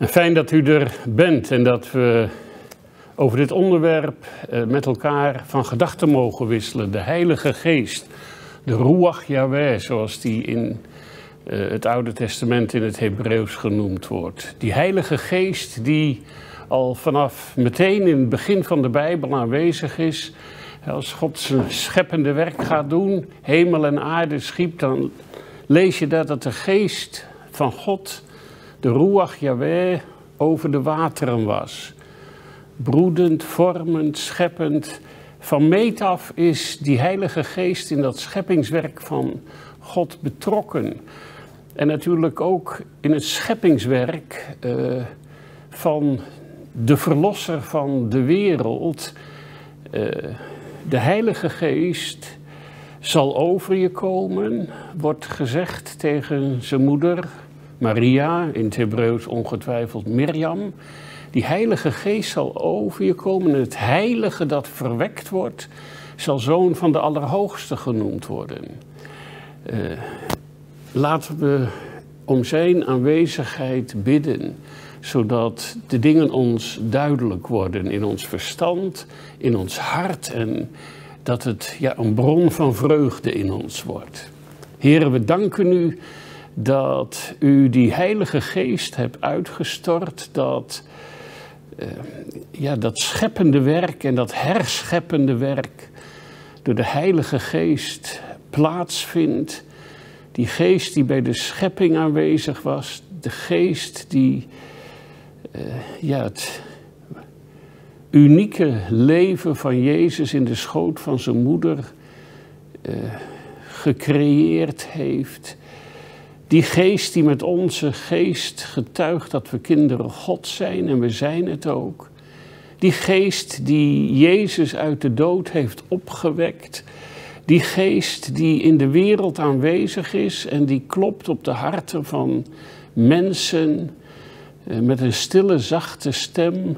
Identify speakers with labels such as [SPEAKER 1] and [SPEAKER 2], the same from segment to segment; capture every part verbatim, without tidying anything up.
[SPEAKER 1] En fijn dat u er bent en dat we over dit onderwerp met elkaar van gedachten mogen wisselen. De Heilige Geest, de Ruach Yahweh, zoals die in uh, het Oude Testament in het Hebreeuws genoemd wordt. Die Heilige Geest die al vanaf meteen in het begin van de Bijbel aanwezig is. Als God zijn scheppende werk gaat doen, hemel en aarde schiep, dan lees je dat dat de Geest van God, de Ruach Yahweh, over de wateren was. Broedend, vormend, scheppend. Van meet af is die Heilige Geest in dat scheppingswerk van God betrokken. En natuurlijk ook in het scheppingswerk uh, van de Verlosser van de wereld. Uh, de Heilige Geest zal over je komen, wordt gezegd tegen zijn moeder Maria, in het Hebreeuws ongetwijfeld Mirjam. Die Heilige Geest zal over je komen en het heilige dat verwekt wordt, zal Zoon van de Allerhoogste genoemd worden. Uh, laten we om zijn aanwezigheid bidden, zodat de dingen ons duidelijk worden in ons verstand, in ons hart en dat het ja, een bron van vreugde in ons wordt. Heren, we danken u dat u die Heilige Geest hebt uitgestort, dat uh, ja, dat scheppende werk en dat herscheppende werk door de Heilige Geest plaatsvindt. Die Geest die bij de schepping aanwezig was, de Geest die uh, ja, het unieke leven van Jezus in de schoot van zijn moeder uh, gecreëerd heeft. Die Geest die met onze geest getuigt dat we kinderen God zijn en we zijn het ook. Die Geest die Jezus uit de dood heeft opgewekt. Die Geest die in de wereld aanwezig is en die klopt op de harten van mensen met een stille, zachte stem.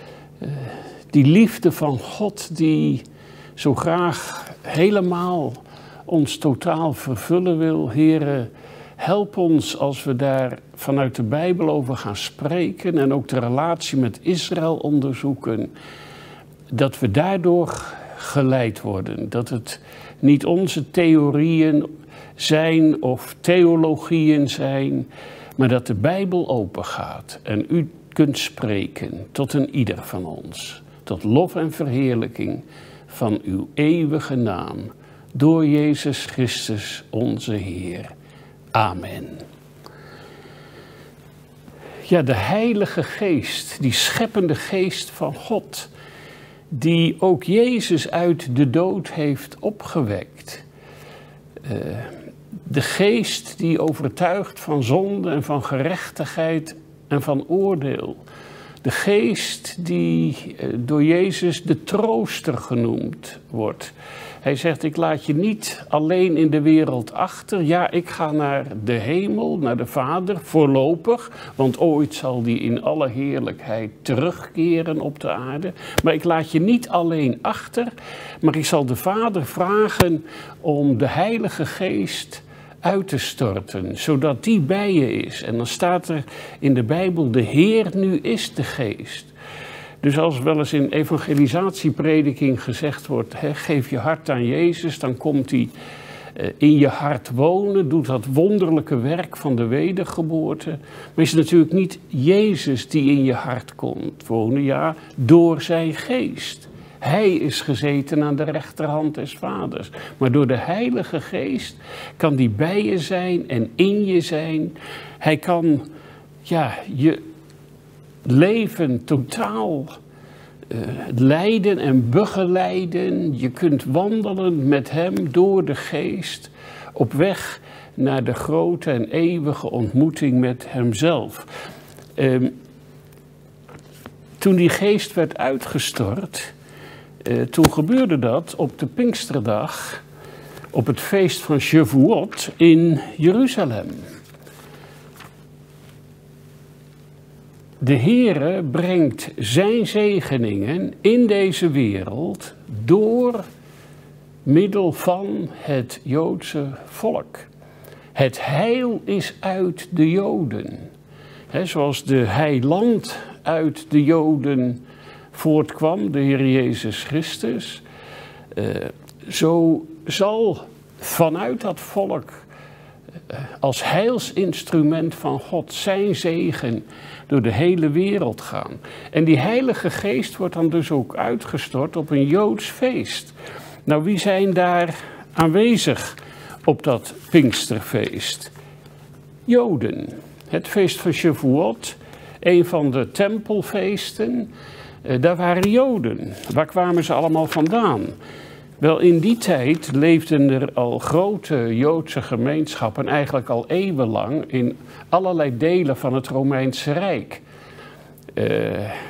[SPEAKER 1] Die liefde van God die zo graag helemaal ons totaal vervullen wil. Heren, help ons als we daar vanuit de Bijbel over gaan spreken en ook de relatie met Israël onderzoeken, dat we daardoor geleid worden. Dat het niet onze theorieën zijn of theologieën zijn, maar dat de Bijbel open gaat en u kunt spreken tot een ieder van ons. Tot lof en verheerlijking van uw eeuwige naam, door Jezus Christus onze Heer. Amen. Ja, de Heilige Geest, die scheppende Geest van God, die ook Jezus uit de dood heeft opgewekt. Uh, de Geest die overtuigt van zonde en van gerechtigheid en van oordeel. De Geest die uh, door Jezus de trooster genoemd wordt. Hij zegt, ik laat je niet alleen in de wereld achter. Ja, ik ga naar de hemel, naar de Vader, voorlopig. Want ooit zal die in alle heerlijkheid terugkeren op de aarde. Maar ik laat je niet alleen achter. Maar ik zal de Vader vragen om de Heilige Geest uit te storten. Zodat die bij je is. En dan staat er in de Bijbel, de Heer nu is de Geest. Dus als wel eens in evangelisatieprediking gezegd wordt, he, geef je hart aan Jezus, dan komt hij uh, in je hart wonen, doet dat wonderlijke werk van de wedergeboorte. Maar is het natuurlijk niet Jezus die in je hart komt wonen, ja, door zijn geest. Hij is gezeten aan de rechterhand des Vaders. Maar door de Heilige Geest kan die bij je zijn en in je zijn. Hij kan, ja, je leven totaal uh, leiden en begeleiden. Je kunt wandelen met hem door de Geest op weg naar de grote en eeuwige ontmoeting met hemzelf. Uh, toen die Geest werd uitgestort, uh, toen gebeurde dat op de Pinksterdag, op het feest van Shavuot in Jeruzalem. De Heere brengt zijn zegeningen in deze wereld door middel van het Joodse volk. Het heil is uit de Joden. He, zoals de heiland uit de Joden voortkwam, de Heer Jezus Christus. Uh, zo zal vanuit dat volk uh, als heilsinstrument van God zijn zegen door de hele wereld gaan. En die Heilige Geest wordt dan dus ook uitgestort op een Joods feest. Nou, wie zijn daar aanwezig op dat Pinksterfeest? Joden. Het feest van Shavuot, een van de tempelfeesten, eh, daar waren Joden. Waar kwamen ze allemaal vandaan? Wel, in die tijd leefden er al grote Joodse gemeenschappen, eigenlijk al eeuwenlang, in allerlei delen van het Romeinse Rijk. Uh,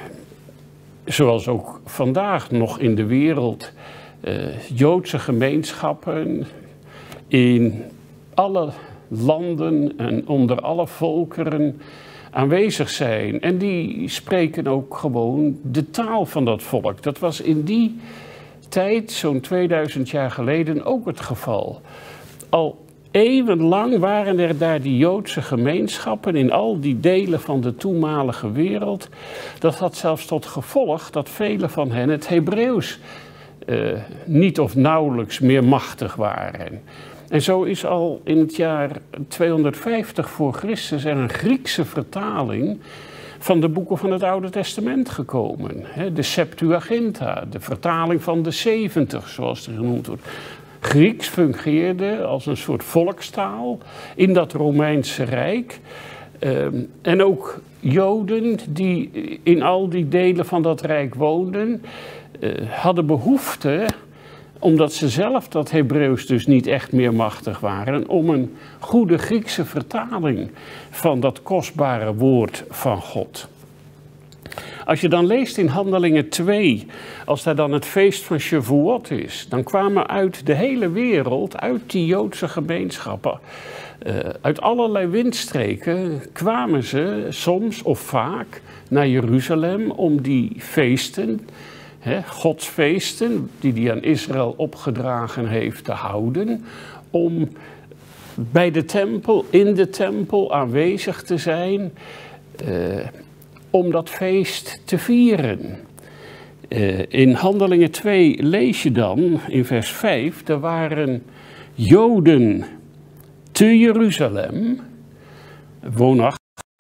[SPEAKER 1] zoals ook vandaag nog in de wereld uh, Joodse gemeenschappen in alle landen en onder alle volkeren aanwezig zijn. En die spreken ook gewoon de taal van dat volk. Dat was in die tijd, zo'n tweeduizend jaar geleden, ook het geval. Al eeuwenlang waren er daar die Joodse gemeenschappen in al die delen van de toenmalige wereld. Dat had zelfs tot gevolg dat velen van hen het Hebreeuws uh, niet of nauwelijks meer machtig waren. En zo is al in het jaar tweehonderdvijftig voor Christus er een Griekse vertaling van de boeken van het Oude Testament gekomen. De Septuaginta, de vertaling van de zeventig, zoals het genoemd wordt. Grieks fungeerde als een soort volkstaal in dat Romeinse Rijk. En ook Joden die in al die delen van dat Rijk woonden, hadden behoefte, omdat ze zelf dat Hebreeuws dus niet echt meer machtig waren, om een goede Griekse vertaling van dat kostbare woord van God. Als je dan leest in Handelingen twee, als daar dan het feest van Shavuot is, dan kwamen uit de hele wereld, uit die Joodse gemeenschappen, uh, uit allerlei windstreken, kwamen ze soms of vaak naar Jeruzalem om die feesten, He, Gods feesten, die hij aan Israël opgedragen heeft, te houden, om bij de tempel, in de tempel aanwezig te zijn, uh, om dat feest te vieren. Uh, in Handelingen twee lees je dan, in vers vijf, er waren Joden te Jeruzalem, woonachtig,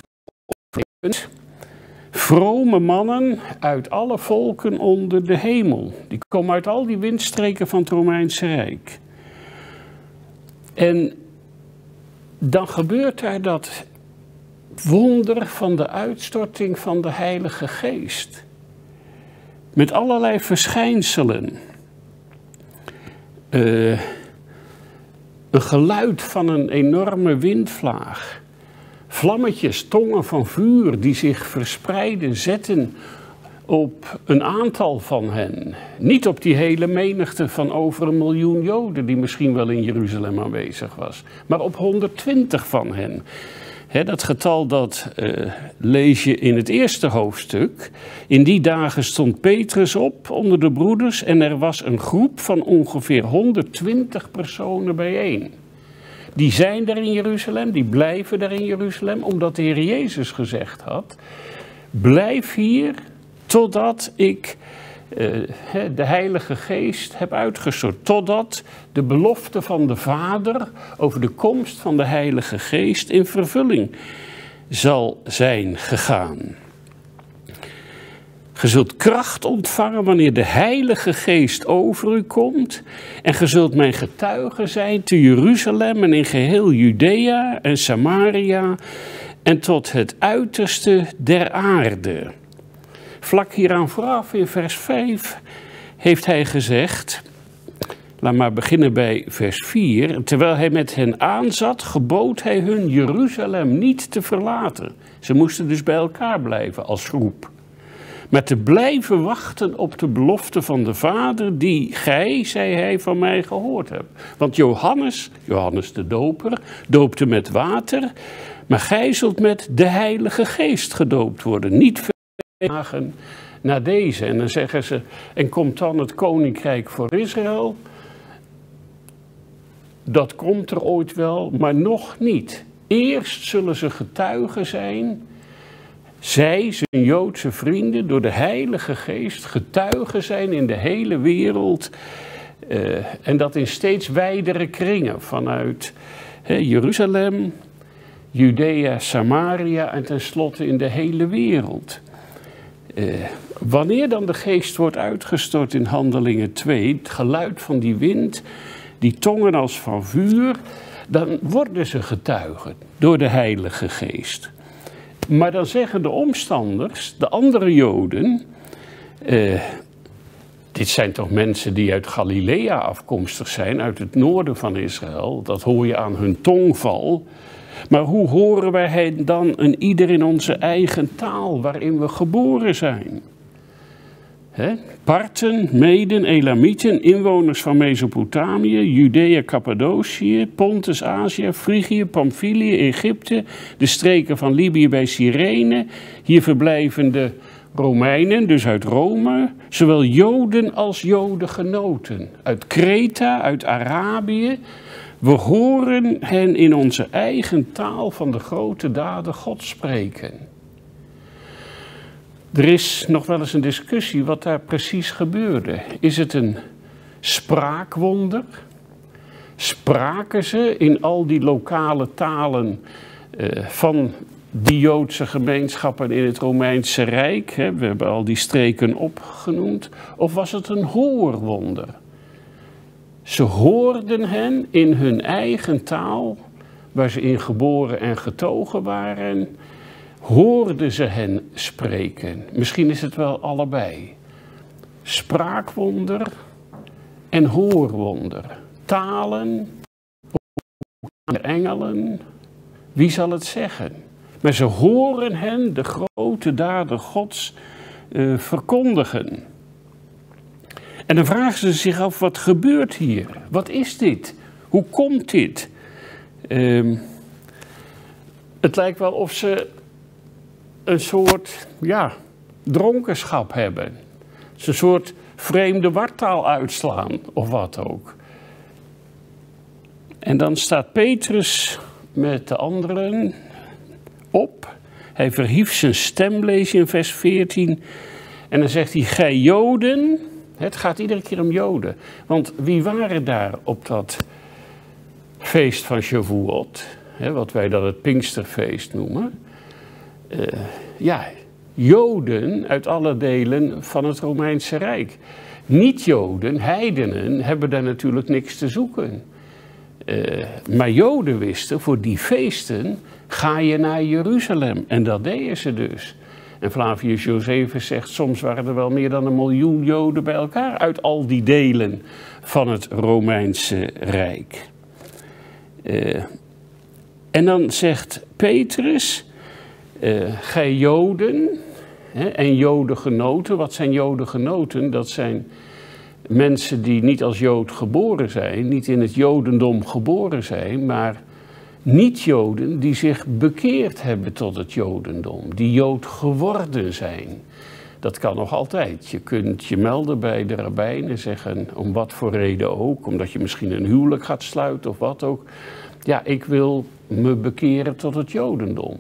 [SPEAKER 1] vrome mannen uit alle volken onder de hemel. Die komen uit al die windstreken van het Romeinse Rijk. En dan gebeurt er dat wonder van de uitstorting van de Heilige Geest. Met allerlei verschijnselen. Uh, een geluid van een enorme windvlaag. Vlammetjes, tongen van vuur die zich verspreiden, zetten op een aantal van hen. Niet op die hele menigte van over een miljoen Joden die misschien wel in Jeruzalem aanwezig was, maar op honderdtwintig van hen. He, dat getal dat uh, lees je in het eerste hoofdstuk. In die dagen stond Petrus op onder de broeders en er was een groep van ongeveer honderdtwintig personen bijeen. Die zijn daar in Jeruzalem, die blijven daar in Jeruzalem, omdat de Heer Jezus gezegd had: blijf hier totdat ik uh, de Heilige Geest heb uitgestort. Totdat de belofte van de Vader over de komst van de Heilige Geest in vervulling zal zijn gegaan. Ge zult kracht ontvangen wanneer de Heilige Geest over u komt. En ge zult mijn getuige zijn te Jeruzalem en in geheel Judea en Samaria en tot het uiterste der aarde. Vlak hieraan vooraf in vers vijf heeft hij gezegd, laat maar beginnen bij vers vier. Terwijl hij met hen aanzat, gebood hij hun Jeruzalem niet te verlaten. Ze moesten dus bij elkaar blijven als groep. Maar te blijven wachten op de belofte van de Vader die gij, zei hij, van mij gehoord hebt. Want Johannes, Johannes de Doper, doopte met water, maar gij zult met de Heilige Geest gedoopt worden. Niet veel dagen na deze. En dan zeggen ze, en komt dan het koninkrijk voor Israël? Dat komt er ooit wel, maar nog niet. Eerst zullen ze getuigen zijn zij, zijn Joodse vrienden, door de Heilige Geest getuigen zijn in de hele wereld. Uh, en dat in steeds wijdere kringen, vanuit he, Jeruzalem, Judea, Samaria en tenslotte in de hele wereld. Uh, wanneer dan de geest wordt uitgestort in Handelingen twee, het geluid van die wind, die tongen als van vuur, dan worden ze getuigen door de Heilige Geest. Maar dan zeggen de omstanders, de andere Joden, uh, dit zijn toch mensen die uit Galilea afkomstig zijn, uit het noorden van Israël, dat hoor je aan hun tongval. Maar hoe horen wij hen dan een ieder in onze eigen taal waarin we geboren zijn? He? Parten, Meden, Elamieten, inwoners van Mesopotamië, Judea, Cappadocië, Pontus, Azië, Frigië, Pamphylië, Egypte, de streken van Libië bij Cyrene, hier verblijvende Romeinen, dus uit Rome, zowel Joden als Jodengenoten, uit Kreta, uit Arabië. We horen hen in onze eigen taal van de grote daden Gods spreken. Er is nog wel eens een discussie wat daar precies gebeurde. Is het een spraakwonder? Spraken ze in al die lokale talen uh, van die Joodse gemeenschappen in het Romeinse Rijk? Hè? We hebben al die streken opgenoemd. Of was het een hoorwonder? Ze hoorden hen in hun eigen taal, waar ze in geboren en getogen waren, hoorden ze hen spreken. Misschien is het wel allebei. Spraakwonder en hoorwonder. Talen, engelen, wie zal het zeggen? Maar ze horen hen de grote daden Gods uh, verkondigen. En dan vragen ze zich af, wat gebeurt hier? Wat is dit? Hoe komt dit? Uh, het lijkt wel of ze een soort, ja, dronkenschap hebben. Ze een soort vreemde wartaal uitslaan, of wat ook. En dan staat Petrus met de anderen op. Hij verhief zijn stem, lees je in vers veertien. En dan zegt hij, gij Joden. Het gaat iedere keer om Joden. Want wie waren daar op dat feest van Shavuot? Hè, wat wij dan het Pinksterfeest noemen. Uh, ja, Joden uit alle delen van het Romeinse Rijk. Niet-Joden, heidenen, hebben daar natuurlijk niks te zoeken. Uh, maar Joden wisten, voor die feesten ga je naar Jeruzalem. En dat deden ze dus. En Flavius Josephus zegt, soms waren er wel meer dan een miljoen Joden bij elkaar uit al die delen van het Romeinse Rijk. Uh, en dan zegt Petrus, uh, gij Joden hè, en Jodengenoten. Wat zijn Jodengenoten? Dat zijn mensen die niet als Jood geboren zijn, niet in het Jodendom geboren zijn, maar niet-Joden die zich bekeerd hebben tot het Jodendom, die Jood geworden zijn. Dat kan nog altijd. Je kunt je melden bij de rabbijn en zeggen, om wat voor reden ook, omdat je misschien een huwelijk gaat sluiten of wat ook. Ja, ik wil me bekeren tot het Jodendom.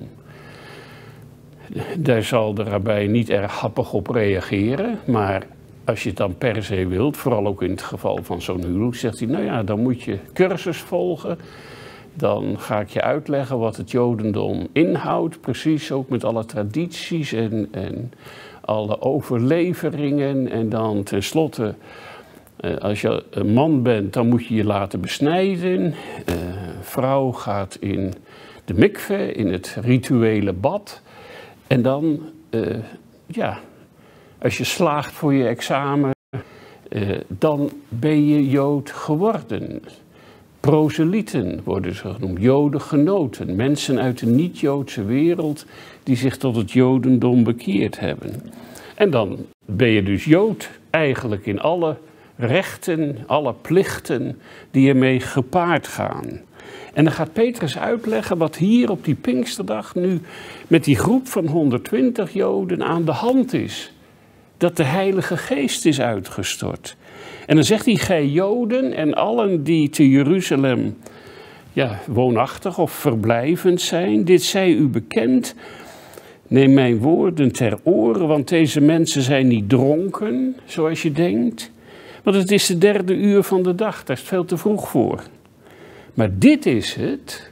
[SPEAKER 1] Daar zal de rabbijn niet erg happig op reageren, maar als je het dan per se wilt, vooral ook in het geval van zo'n huwelijk, zegt hij, nou ja, dan moet je cursus volgen. Dan ga ik je uitleggen wat het Jodendom inhoudt, precies ook met alle tradities en, en alle overleveringen. En dan tenslotte, als je een man bent, dan moet je je laten besnijden. Een vrouw gaat in de mikve, in het rituele bad. En dan, uh, ja, als je slaagt voor je examen, uh, dan ben je Jood geworden. Proselieten worden ze genoemd, Jodengenoten, mensen uit de niet-Joodse wereld die zich tot het Jodendom bekeerd hebben. En dan ben je dus Jood eigenlijk in alle rechten, alle plichten die ermee gepaard gaan. En dan gaat Petrus uitleggen wat hier op die Pinksterdag nu met die groep van honderdtwintig Joden aan de hand is. Dat de Heilige Geest is uitgestort. En dan zegt hij, gij Joden en allen die te Jeruzalem ja, woonachtig of verblijvend zijn, dit zij u bekend, Neem mijn woorden ter oren, want deze mensen zijn niet dronken, zoals je denkt. Want het is de derde uur van de dag, daar is het veel te vroeg voor. Maar dit is het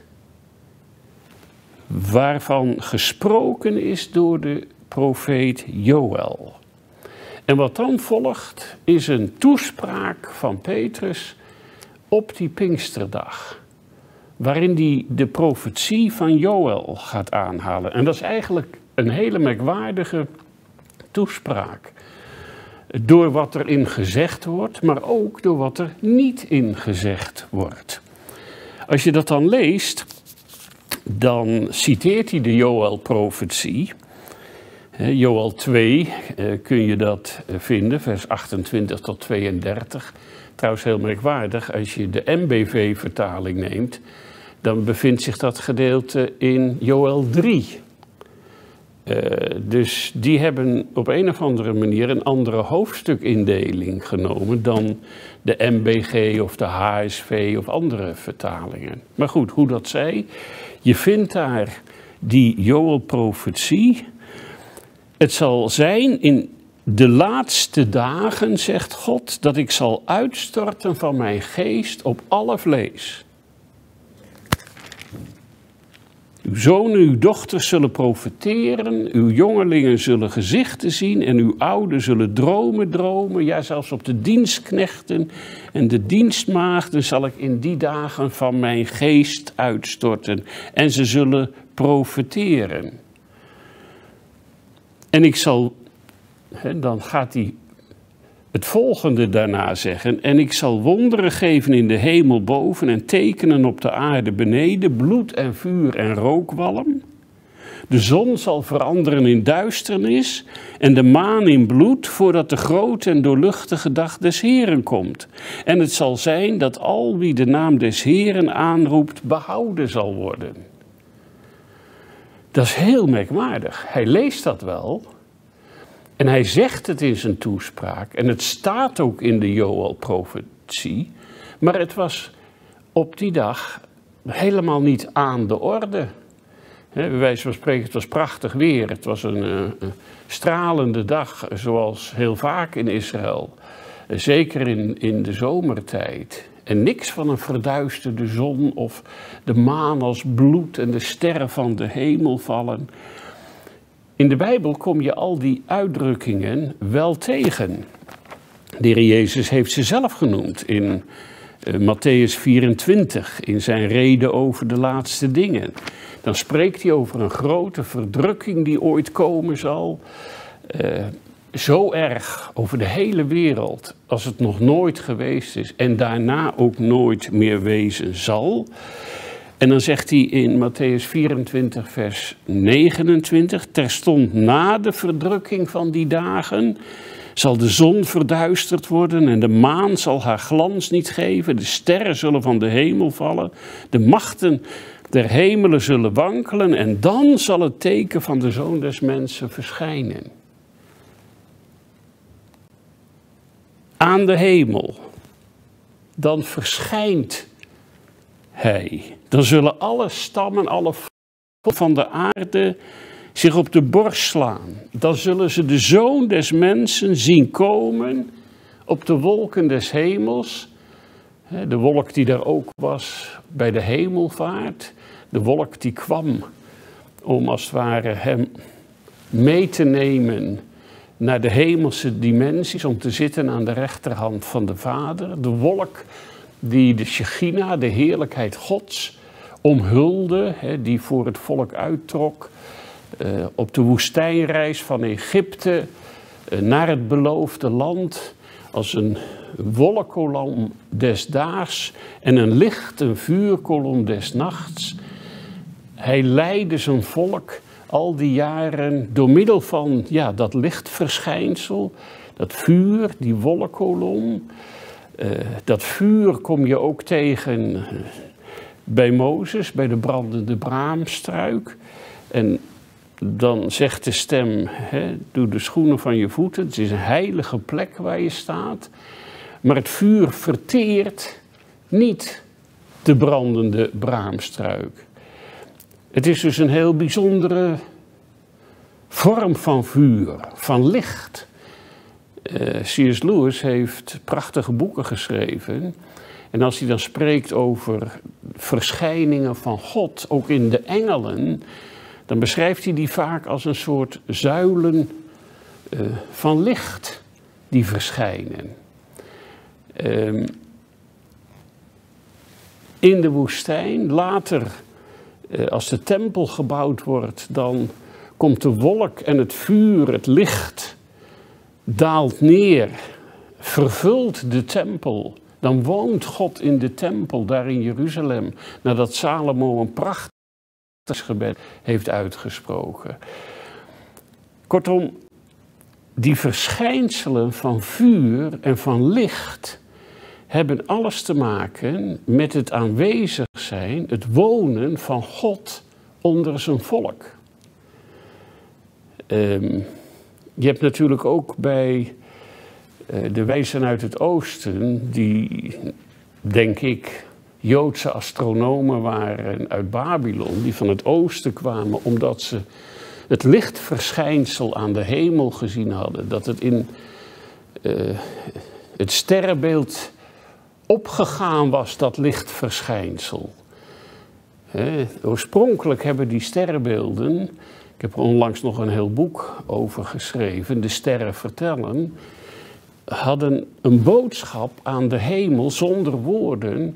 [SPEAKER 1] waarvan gesproken is door de profeet Joël. En wat dan volgt is een toespraak van Petrus op die Pinksterdag, waarin hij de profetie van Joël gaat aanhalen. En dat is eigenlijk een hele merkwaardige toespraak. Door wat erin gezegd wordt, maar ook door wat er niet in gezegd wordt. Als je dat dan leest, dan citeert hij de Joël-profetie. Joël twee kun je dat vinden, vers achtentwintig tot tweeëndertig. Trouwens heel merkwaardig, als je de M B V-vertaling neemt, dan bevindt zich dat gedeelte in Joël drie. Uh, dus die hebben op een of andere manier een andere hoofdstukindeling genomen dan de M B G of de H S V of andere vertalingen. Maar goed, hoe dat zij, je vindt daar die Joël-profetie. Het zal zijn in de laatste dagen, zegt God, dat ik zal uitstorten van mijn geest op alle vlees. Uw zonen, uw dochters zullen profeteren, uw jongelingen zullen gezichten zien en uw ouden zullen dromen dromen. Ja, zelfs op de dienstknechten en de dienstmaagden zal ik in die dagen van mijn geest uitstorten en ze zullen profeteren. En ik zal, hè, dan gaat hij het volgende daarna zeggen. En ik zal wonderen geven in de hemel boven en tekenen op de aarde beneden, bloed en vuur en rookwalm. De zon zal veranderen in duisternis en de maan in bloed, voordat de grote en doorluchtige dag des Heeren komt. En het zal zijn dat al wie de naam des Heeren aanroept, behouden zal worden. Dat is heel merkwaardig. Hij leest dat wel. En hij zegt het in zijn toespraak. En het staat ook in de Joël-profetie. Maar het was op die dag helemaal niet aan de orde. He, bij wijze van spreken, het was prachtig weer. Het was een, uh, een stralende dag, zoals heel vaak in Israël. Uh, zeker in, in de zomertijd. En niks van een verduisterde zon of de maan als bloed en de sterren van de hemel vallen. In de Bijbel kom je al die uitdrukkingen wel tegen. De Heer Jezus heeft ze zelf genoemd in uh, Matthäus vierentwintig, in zijn reden over de laatste dingen. Dan spreekt hij over een grote verdrukking die ooit komen zal. Uh, zo erg over de hele wereld als het nog nooit geweest is en daarna ook nooit meer wezen zal. En dan zegt hij in Matthäus vierentwintig vers negenentwintig, terstond na de verdrukking van die dagen zal de zon verduisterd worden en de maan zal haar glans niet geven, de sterren zullen van de hemel vallen, de machten der hemelen zullen wankelen en dan zal het teken van de Zoon des Mensen verschijnen. Aan de hemel, dan verschijnt hij. Dan zullen alle stammen, alle volken van de aarde zich op de borst slaan. Dan zullen ze de Zoon des Mensen zien komen op de wolken des hemels. De wolk die daar ook was bij de hemelvaart. De wolk die kwam om als het ware hem mee te nemen naar de hemelse dimensies, om te zitten aan de rechterhand van de Vader. De wolk die de Shechina, de heerlijkheid Gods, omhulde, hè, die voor het volk uittrok. Uh, op de woestijnreis van Egypte uh, naar het beloofde land, als een wolkkolom des daags en een licht, een vuurkolom des nachts. Hij leidde zijn volk al die jaren door middel van ja, dat lichtverschijnsel, dat vuur, die wolkkolom. Uh, dat vuur kom je ook tegen bij Mozes, bij de brandende braamstruik. En dan zegt de stem, hè, doe de schoenen van je voeten. Het is een heilige plek waar je staat. Maar het vuur verteert niet de brandende braamstruik. Het is dus een heel bijzondere vorm van vuur, van licht. Uh, C S Lewis heeft prachtige boeken geschreven. En als hij dan spreekt over verschijningen van God, ook in de engelen, dan beschrijft hij die vaak als een soort zuilen uh, van licht die verschijnen. Uh, in de woestijn, later uh, als de tempel gebouwd wordt, dan komt de wolk en het vuur, het licht, daalt neer, vervult de tempel. Dan woont God in de tempel, daar in Jeruzalem, nadat Salomo een prachtig gebed heeft uitgesproken. Kortom, die verschijnselen van vuur en van licht hebben alles te maken met het aanwezig zijn, het wonen van God onder zijn volk. Um, je hebt natuurlijk ook bij uh, de wijzen uit het oosten, die, denk ik, Joodse astronomen waren uit Babylon, die van het oosten kwamen omdat ze het lichtverschijnsel aan de hemel gezien hadden. Dat het in uh, het sterrenbeeld opgegaan was, dat lichtverschijnsel. He, oorspronkelijk hebben die sterrenbeelden, ik heb er onlangs nog een heel boek over geschreven, De Sterren Vertellen, hadden een boodschap aan de hemel zonder woorden.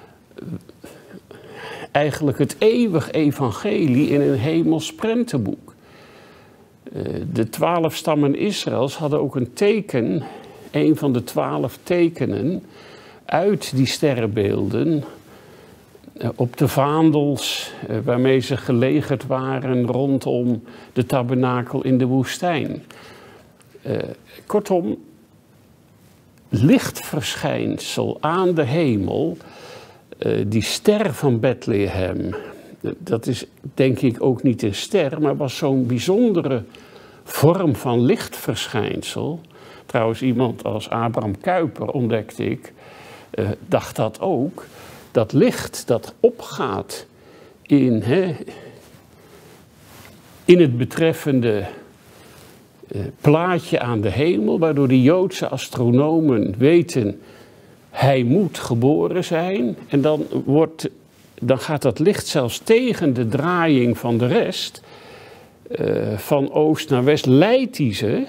[SPEAKER 1] Eigenlijk het eeuwig evangelie in een hemels prentenboek. De twaalf stammen Israëls hadden ook een teken, een van de twaalf tekenen uit die sterrenbeelden, op de vaandels waarmee ze gelegerd waren rondom de tabernakel in de woestijn. Uh, kortom, lichtverschijnsel aan de hemel, uh, die ster van Bethlehem, dat is denk ik ook niet een ster, maar was zo'n bijzondere vorm van lichtverschijnsel. Trouwens, iemand als Abraham Kuyper, ontdekte ik, uh, dacht dat ook. Dat licht dat opgaat in, hè, in het betreffende uh, plaatje aan de hemel, waardoor de Joodse astronomen weten, hij moet geboren zijn. En dan, wordt, dan gaat dat licht zelfs tegen de draaiing van de rest, uh, van oost naar west, leidt hij ze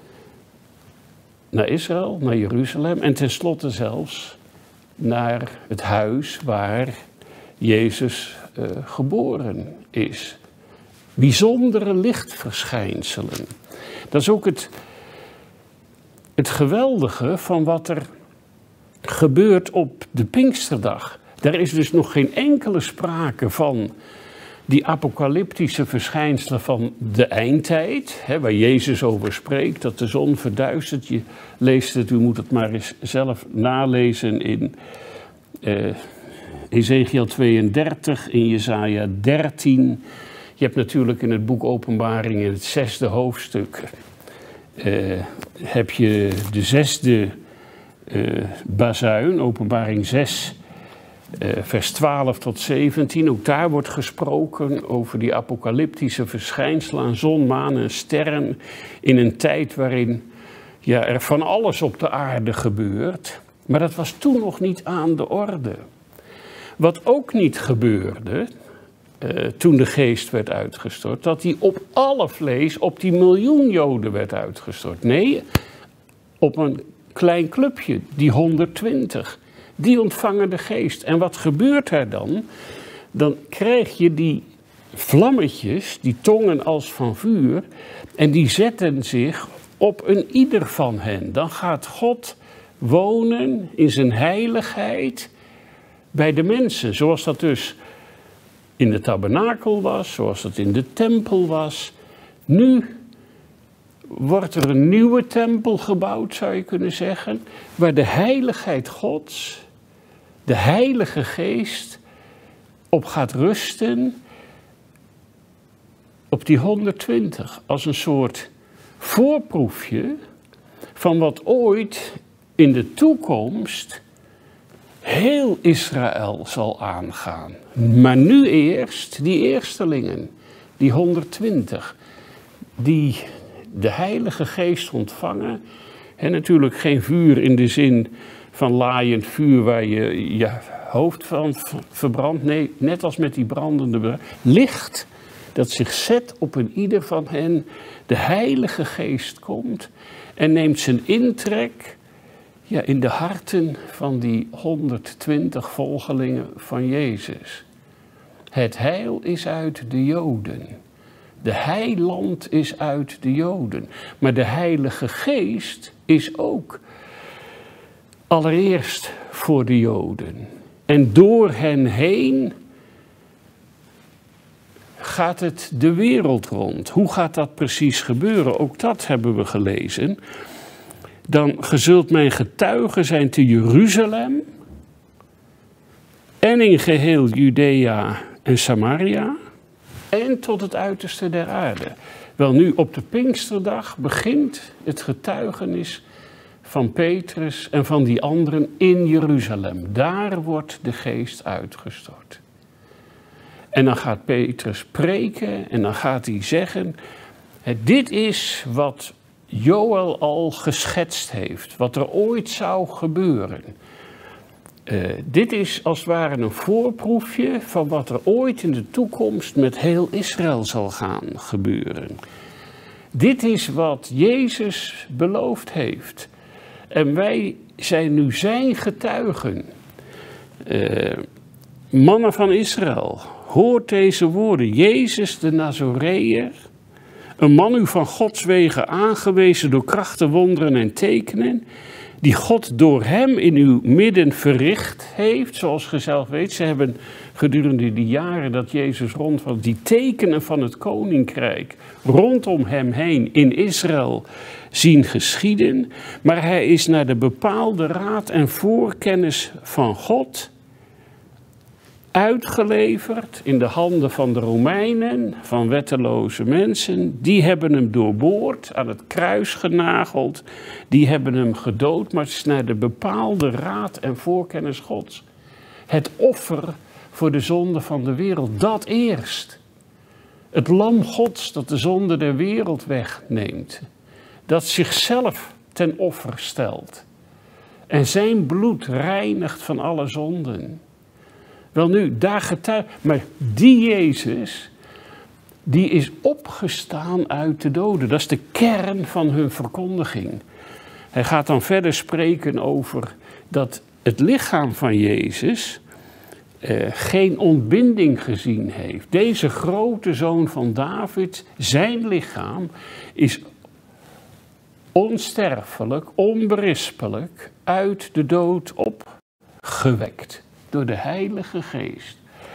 [SPEAKER 1] naar Israël, naar Jeruzalem en tenslotte zelfs naar het huis waar Jezus uh, geboren is. Bijzondere lichtverschijnselen. Dat is ook het, het geweldige van wat er gebeurt op de Pinksterdag. Daar is dus nog geen enkele sprake van die apocalyptische verschijnselen van de eindtijd, hè, waar Jezus over spreekt, dat de zon verduistert. Je leest het, u moet het maar eens zelf nalezen in uh, Ezekiel tweeëndertig, in Jesaja dertien. Je hebt natuurlijk in het boek Openbaring, in het zesde hoofdstuk, uh, heb je de zesde uh, bazuin, Openbaring zes, Uh, vers twaalf tot zeventien, ook daar wordt gesproken over die apocalyptische verschijnselen aan zon, maan en sterren in een tijd waarin ja, er van alles op de aarde gebeurt. Maar dat was toen nog niet aan de orde. Wat ook niet gebeurde, uh, toen de geest werd uitgestort, dat die op alle vlees, op die miljoen Joden werd uitgestort. Nee, op een klein clubje, die honderdtwintig. Die ontvangen de geest. En wat gebeurt er dan? Dan krijg je die vlammetjes, die tongen als van vuur, en die zetten zich op een ieder van hen. Dan gaat God wonen in zijn heiligheid bij de mensen. Zoals dat dus in de tabernakel was, zoals dat in de tempel was. Nu wordt er een nieuwe tempel gebouwd, zou je kunnen zeggen, waar de heiligheid Gods, de Heilige Geest, op gaat rusten, op die honderdtwintig, als een soort voorproefje van wat ooit in de toekomst heel Israël zal aangaan. Maar nu eerst die eerstelingen, die honderdtwintig. die de Heilige Geest ontvangen. En natuurlijk geen vuur in de zin van laaiend vuur waar je je hoofd van verbrandt. Nee, net als met die brandende licht dat zich zet op een ieder van hen. De Heilige Geest komt en neemt zijn intrek ja, in de harten van die honderdtwintig volgelingen van Jezus. Het heil is uit de Joden. De heiland is uit de Joden. Maar de Heilige Geest is ook allereerst voor de Joden. En door hen heen gaat het de wereld rond. Hoe gaat dat precies gebeuren? Ook dat hebben we gelezen. Dan gezult mijn getuigen zijn te Jeruzalem en in geheel Judea en Samaria en tot het uiterste der aarde. Wel nu, op de Pinksterdag begint het getuigenis van Petrus en van die anderen in Jeruzalem. Daar wordt de Geest uitgestort. En dan gaat Petrus preken en dan gaat hij zeggen, dit is wat Joël al geschetst heeft, wat er ooit zou gebeuren. Uh, dit is als het ware een voorproefje van wat er ooit in de toekomst met heel Israël zal gaan gebeuren. Dit is wat Jezus beloofd heeft. En wij zijn nu zijn getuigen. Uh, mannen van Israël, hoort deze woorden. Jezus de Nazoreër, een man u van Gods wegen aangewezen door krachten, wonderen en tekenen, die God door hem in uw midden verricht heeft, zoals ge zelf weet. Ze hebben gedurende die jaren dat Jezus rond was, die tekenen van het koninkrijk rondom hem heen in Israël zien geschieden. Maar hij is naar de bepaalde raad en voorkennis van God uitgeleverd in de handen van de Romeinen, van wetteloze mensen. Die hebben hem doorboord, aan het kruis genageld. Die hebben hem gedood, maar het is naar de bepaalde raad en voorkennis Gods. Het offer voor de zonde van de wereld, dat eerst. Het lam Gods dat de zonde der wereld wegneemt. Dat zichzelf ten offer stelt. En zijn bloed reinigt van alle zonden. Wel nu, daar getuigt, maar die Jezus, die is opgestaan uit de doden. Dat is de kern van hun verkondiging. Hij gaat dan verder spreken over dat het lichaam van Jezus eh, geen ontbinding gezien heeft. Deze grote zoon van David, zijn lichaam is onsterfelijk, onberispelijk uit de dood opgewekt. Door de Heilige Geest.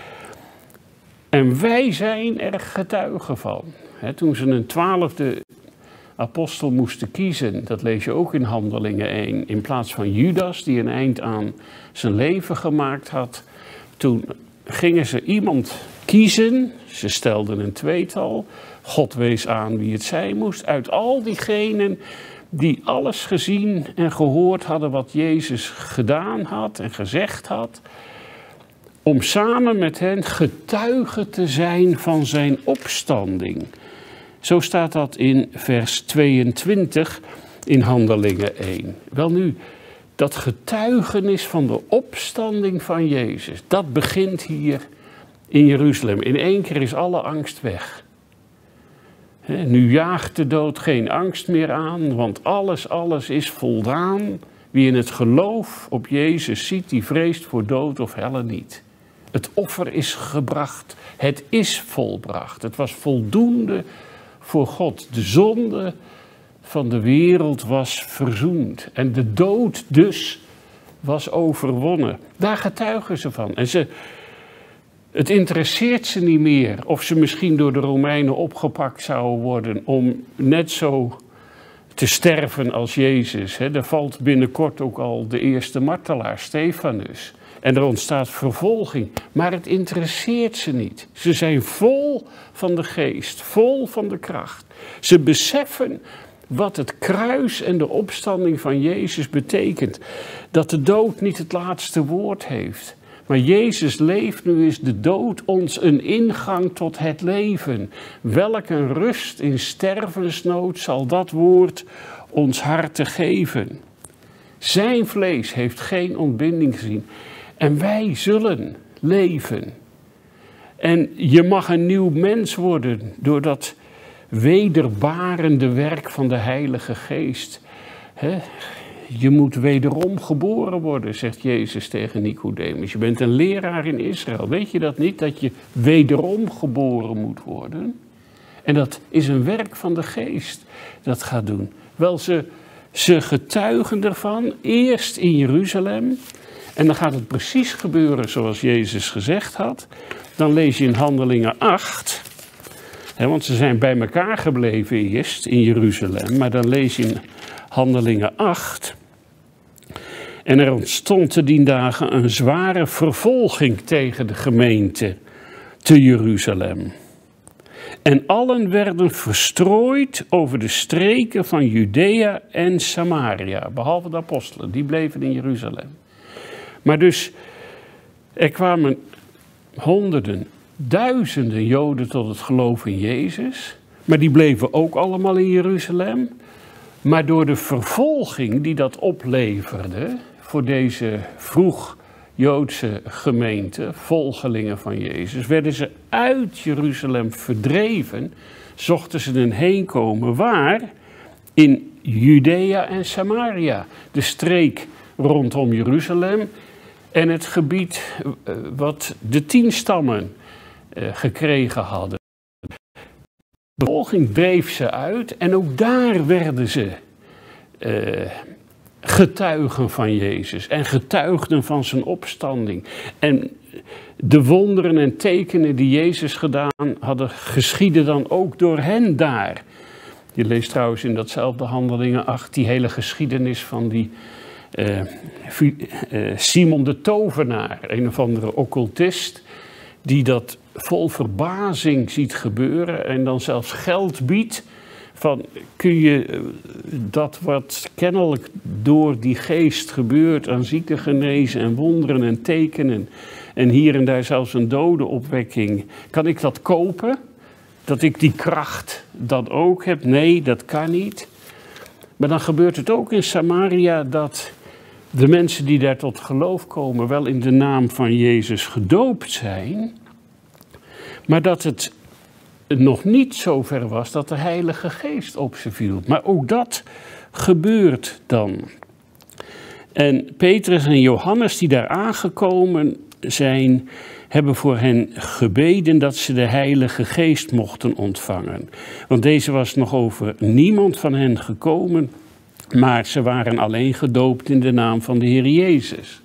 [SPEAKER 1] En wij zijn er getuigen van. He, toen ze een twaalfde apostel moesten kiezen, dat lees je ook in Handelingen één, in plaats van Judas, die een eind aan zijn leven gemaakt had, toen gingen ze iemand kiezen, ze stelden een tweetal, God wees aan wie het zijn moest, uit al diegenen die alles gezien en gehoord hadden wat Jezus gedaan had en gezegd had, om samen met hen getuige te zijn van zijn opstanding. Zo staat dat in vers tweeëntwintig in Handelingen één. Welnu, dat getuigenis van de opstanding van Jezus, dat begint hier in Jeruzalem. In één keer is alle angst weg. He, nu jaagt de dood geen angst meer aan, want alles, alles is voldaan. Wie in het geloof op Jezus ziet, die vreest voor dood of helle niet. Het offer is gebracht, het is volbracht. Het was voldoende voor God. De zonde van de wereld was verzoend. En de dood dus was overwonnen. Daar getuigen ze van. En ze... Het interesseert ze niet meer of ze misschien door de Romeinen opgepakt zouden worden om net zo te sterven als Jezus. Er valt binnenkort ook al de eerste martelaar, Stefanus. En er ontstaat vervolging. Maar het interesseert ze niet. Ze zijn vol van de geest, vol van de kracht. Ze beseffen wat het kruis en de opstanding van Jezus betekent. Dat de dood niet het laatste woord heeft. Maar Jezus leeft, nu is de dood ons een ingang tot het leven. Welk een rust in stervensnood zal dat woord ons harte geven. Zijn vlees heeft geen ontbinding gezien. En wij zullen leven. En je mag een nieuw mens worden door dat wederbarende werk van de Heilige Geest. He? Je moet wederom geboren worden, zegt Jezus tegen Nicodemus. Je bent een leraar in Israël. Weet je dat niet, dat je wederom geboren moet worden? En dat is een werk van de Geest dat gaat doen. Wel, ze, ze getuigen ervan, eerst in Jeruzalem. En dan gaat het precies gebeuren zoals Jezus gezegd had. Dan lees je in Handelingen acht... He, want ze zijn bij elkaar gebleven eerst in Jeruzalem. Maar dan lees je in Handelingen acht. En er ontstond te dien dagen een zware vervolging tegen de gemeente te Jeruzalem. En allen werden verstrooid over de streken van Judea en Samaria. Behalve de apostelen, die bleven in Jeruzalem. Maar dus, er kwamen honderden, duizenden Joden tot het geloof in Jezus. Maar die bleven ook allemaal in Jeruzalem. Maar door de vervolging die dat opleverde voor deze vroeg Joodse gemeente, volgelingen van Jezus, werden ze uit Jeruzalem verdreven, zochten ze een heenkomen waar? In Judea en Samaria, de streek rondom Jeruzalem en het gebied wat de tien stammen gekregen hadden. De vervolging dreef ze uit en ook daar werden ze uh, getuigen van Jezus en getuigden van zijn opstanding. En de wonderen en tekenen die Jezus gedaan hadden, geschieden dan ook door hen daar. Je leest trouwens in datzelfde Handelingen acht die hele geschiedenis van die uh, uh, Simon de tovenaar, een of andere occultist, die dat vol verbazing ziet gebeuren en dan zelfs geld biedt van kun je dat wat kennelijk door die geest gebeurt aan zieken genezen en wonderen en tekenen en hier en daar zelfs een dodenopwekking, kan ik dat kopen? Dat ik die kracht dan ook heb? Nee, dat kan niet. Maar dan gebeurt het ook in Samaria dat de mensen die daar tot geloof komen wel in de naam van Jezus gedoopt zijn, maar dat het nog niet zo ver was dat de Heilige Geest op ze viel. Maar ook dat gebeurt dan. En Petrus en Johannes die daar aangekomen zijn, hebben voor hen gebeden dat ze de Heilige Geest mochten ontvangen. Want deze was nog over niemand van hen gekomen, maar ze waren alleen gedoopt in de naam van de Heer Jezus.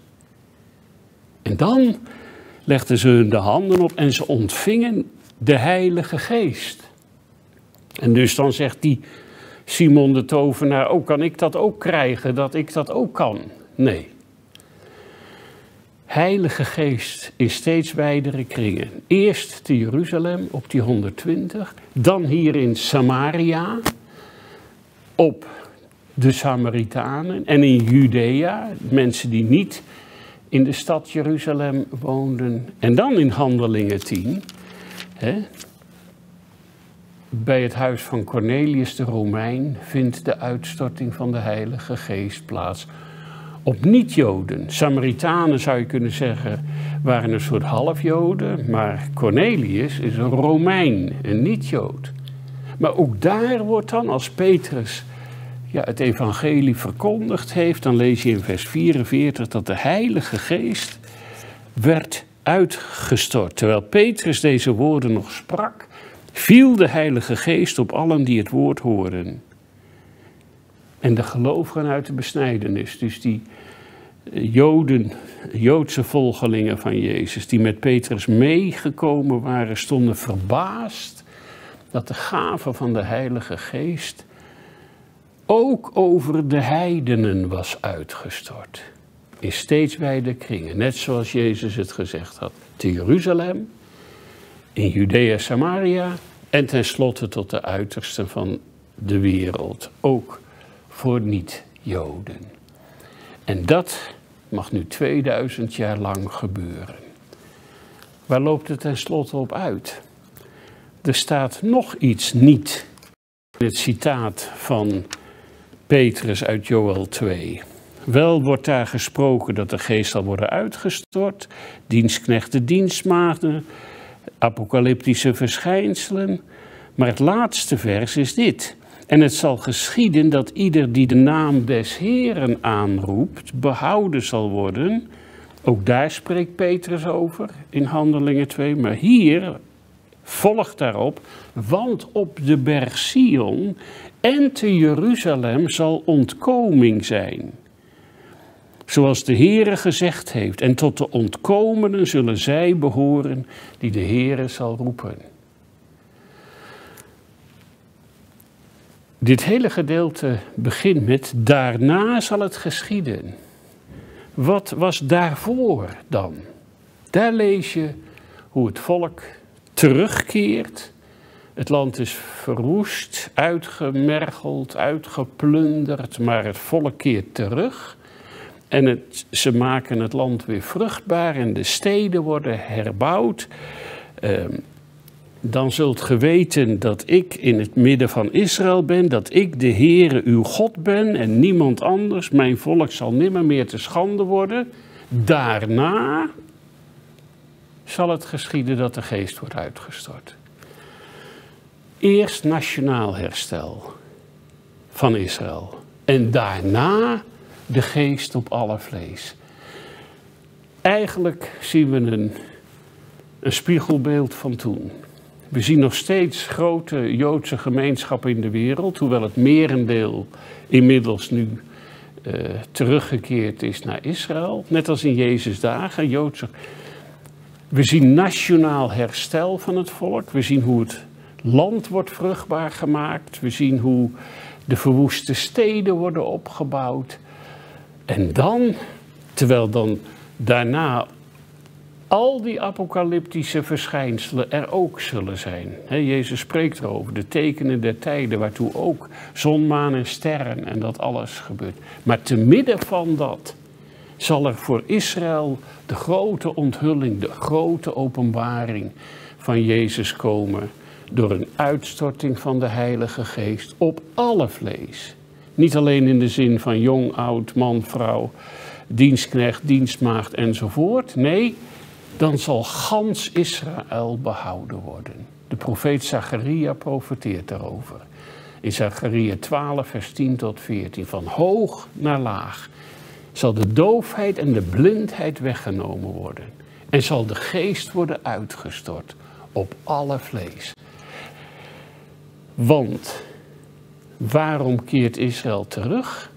[SPEAKER 1] En dan legden ze hun de handen op en ze ontvingen de Heilige Geest. En dus dan zegt die Simon de tovenaar, oh, kan ik dat ook krijgen, dat ik dat ook kan? Nee. Heilige Geest in steeds wijdere kringen. Eerst te Jeruzalem op die honderdtwintig, dan hier in Samaria op de Samaritanen en in Judea, mensen die niet in de stad Jeruzalem woonden. En dan in Handelingen tien, hè, bij het huis van Cornelius de Romein vindt de uitstorting van de Heilige Geest plaats. Op niet-Joden, Samaritanen zou je kunnen zeggen, waren een soort half-Joden, maar Cornelius is een Romein, een niet-Jood. Maar ook daar wordt dan, als Petrus ja, het evangelie verkondigd heeft, dan lees je in vers vierenveertig dat de Heilige Geest werd uitgestort. Terwijl Petrus deze woorden nog sprak, viel de Heilige Geest op allen die het woord hoorden. En de gelovigen uit de besnijdenis, dus die Joden, Joodse volgelingen van Jezus, die met Petrus meegekomen waren, stonden verbaasd dat de gave van de Heilige Geest ook over de heidenen was uitgestort. In steeds wijde kringen, net zoals Jezus het gezegd had. Te Jeruzalem, in Judea, Samaria en tenslotte tot de uitersten van de wereld. Ook voor niet-Joden. En dat mag nu tweeduizend jaar lang gebeuren. Waar loopt het tenslotte op uit? Er staat nog iets niet in het citaat van Petrus uit Joël twee. Wel wordt daar gesproken dat de geest zal worden uitgestort, dienstknechten, dienstmaagden, apocalyptische verschijnselen. Maar het laatste vers is dit. En het zal geschieden dat ieder die de naam des Heeren aanroept, behouden zal worden. Ook daar spreekt Petrus over in Handelingen twee. Maar hier volgt daarop, want op de berg Sion en te Jeruzalem zal ontkoming zijn. Zoals de Heere gezegd heeft. En tot de ontkomenen zullen zij behoren die de Heere zal roepen. Dit hele gedeelte begint met daarna zal het geschieden. Wat was daarvoor dan? Daar lees je hoe het volk terugkeert. Het land is verwoest, uitgemergeld, uitgeplunderd, maar het volk keert terug. En het, ze maken het land weer vruchtbaar en de steden worden herbouwd. Uh, dan zult ge weten dat ik in het midden van Israël ben, dat ik de Heere uw God ben en niemand anders. Mijn volk zal nimmer meer te schande worden. Daarna zal het geschieden dat de geest wordt uitgestort. Eerst nationaal herstel van Israël en daarna de geest op alle vlees. Eigenlijk zien we een, een spiegelbeeld van toen. We zien nog steeds grote Joodse gemeenschappen in de wereld, hoewel het merendeel inmiddels nu uh, teruggekeerd is naar Israël. Net als in Jezus' dagen. Joodse. We zien nationaal herstel van het volk. We zien hoe het land wordt vruchtbaar gemaakt. We zien hoe de verwoeste steden worden opgebouwd. En dan, terwijl dan daarna al die apocalyptische verschijnselen er ook zullen zijn. He, Jezus spreekt erover, de tekenen der tijden, waartoe ook zon, maan en sterren en dat alles gebeurt. Maar te midden van dat zal er voor Israël de grote onthulling, de grote openbaring van Jezus komen door een uitstorting van de Heilige Geest op alle vlees. Niet alleen in de zin van jong, oud, man, vrouw, dienstknecht, dienstmaagd enzovoort. Nee, dan zal gans Israël behouden worden. De profeet Zacharia profeteert daarover. In Zacharia twaalf, vers tien tot veertien. Van hoog naar laag zal de doofheid en de blindheid weggenomen worden. En zal de geest worden uitgestort op alle vlees. Want waarom keert Israël terug?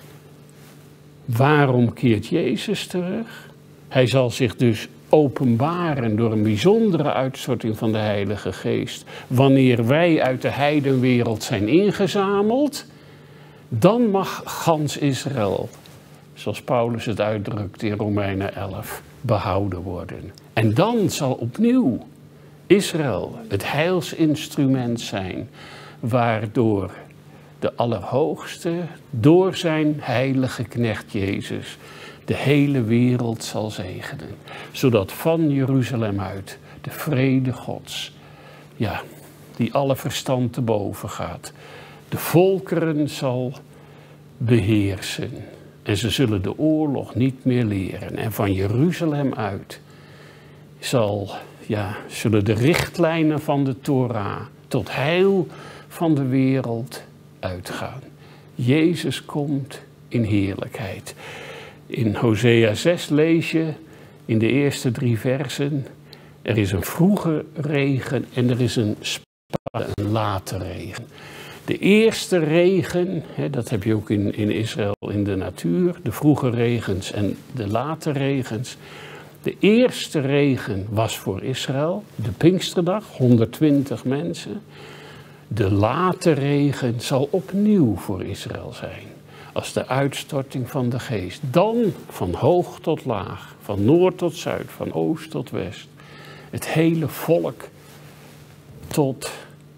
[SPEAKER 1] Waarom keert Jezus terug? Hij zal zich dus openbaren door een bijzondere uitstorting van de Heilige Geest. Wanneer wij uit de heidenwereld zijn ingezameld, dan mag gans Israël, zoals Paulus het uitdrukt in Romeinen elf, behouden worden. En dan zal opnieuw Israël het heilsinstrument zijn, waardoor de Allerhoogste door zijn heilige knecht Jezus de hele wereld zal zegenen. Zodat van Jeruzalem uit de vrede Gods, ja, die alle verstand te boven gaat, de volkeren zal beheersen. En ze zullen de oorlog niet meer leren. En van Jeruzalem uit zal, ja, zullen de richtlijnen van de Torah tot heil van de wereld uitgaan. Jezus komt in heerlijkheid. In Hosea zes lees je in de eerste drie versen: er is een vroege regen en er is een spade, een late regen. De eerste regen, hè, dat heb je ook in, in Israël in de natuur, de vroege regens en de late regens. De eerste regen was voor Israël, de Pinksterdag, honderdtwintig mensen. De late regen zal opnieuw voor Israël zijn, als de uitstorting van de geest. Dan van hoog tot laag, van noord tot zuid, van oost tot west. Het hele volk tot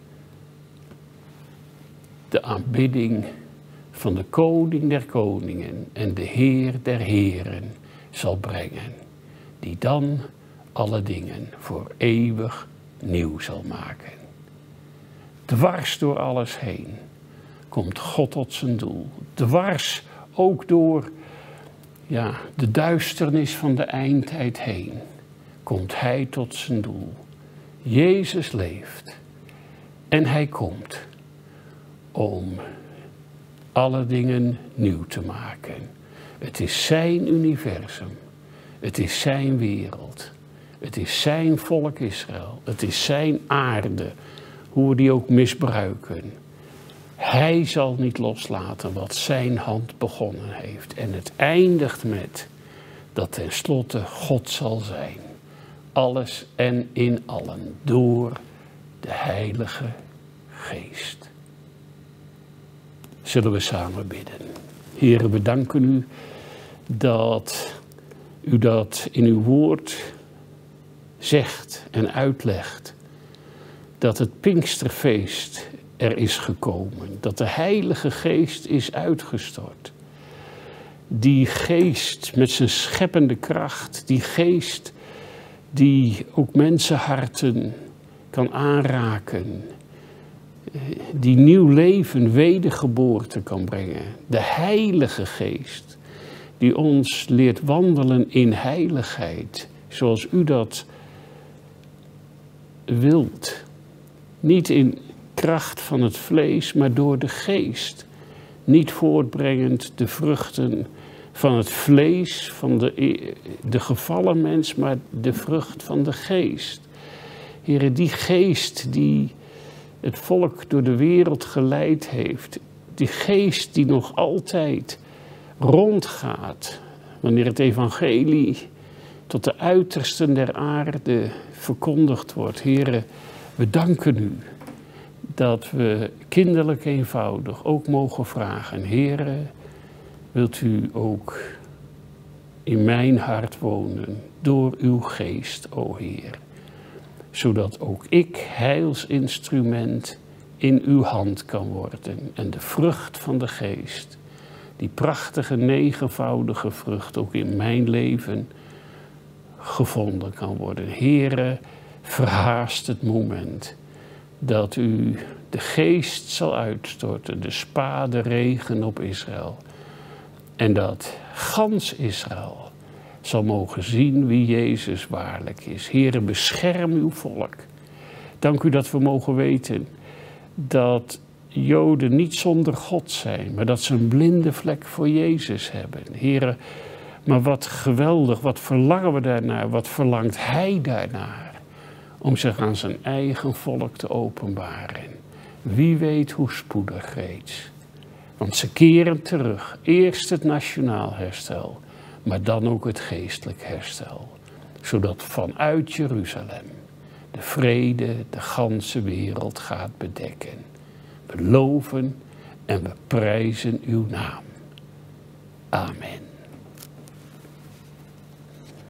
[SPEAKER 1] de aanbidding van de koning der koningen en de Heer der heren. zal brengen, die dan alle dingen voor eeuwig nieuw zal maken. Dwars door alles heen komt God tot zijn doel. Dwars ook door ja, de duisternis van de eindtijd heen komt hij tot zijn doel. Jezus leeft en hij komt om alle dingen nieuw te maken. Het is zijn universum. Het is zijn wereld. Het is zijn volk Israël. Het is zijn aarde, hoe we die ook misbruiken. Hij zal niet loslaten wat zijn hand begonnen heeft. En het eindigt met dat tenslotte God zal zijn. Alles en in allen door de Heilige Geest. Zullen we samen bidden. Heere, we danken u dat u dat in uw woord zegt en uitlegt. Dat het Pinksterfeest er is gekomen. Dat de Heilige Geest is uitgestort. Die geest met zijn scheppende kracht. Die geest die ook mensenharten kan aanraken. Die nieuw leven, wedergeboorte kan brengen. De Heilige Geest die ons leert wandelen in heiligheid. Zoals u dat wilt. Niet in kracht van het vlees, maar door de geest. Niet voortbrengend de vruchten van het vlees, van de, de gevallen mens, maar de vrucht van de geest. Heere, die geest die het volk door de wereld geleid heeft. Die geest die nog altijd rondgaat. Wanneer het evangelie tot de uitersten der aarde verkondigd wordt. Heere, we danken u dat we kinderlijk eenvoudig ook mogen vragen. Heere, wilt u ook in mijn hart wonen door uw geest, o Heer. Zodat ook ik heilsinstrument in uw hand kan worden. En de vrucht van de geest, die prachtige negenvoudige vrucht ook in mijn leven gevonden kan worden. Heere, verhaast het moment dat u de geest zal uitstorten, de spadenregen op Israël. En dat gans Israël zal mogen zien wie Jezus waarlijk is. Heere, bescherm uw volk. Dank u dat we mogen weten dat Joden niet zonder God zijn, maar dat ze een blinde vlek voor Jezus hebben. Heere, maar wat geweldig, wat verlangen we daarnaar, wat verlangt Hij daarnaar? Om zich aan zijn eigen volk te openbaren. Wie weet hoe spoedig reeds. Want ze keren terug. Eerst het nationaal herstel, maar dan ook het geestelijk herstel. Zodat vanuit Jeruzalem de vrede de ganse wereld gaat bedekken. We loven en we prijzen uw naam. Amen.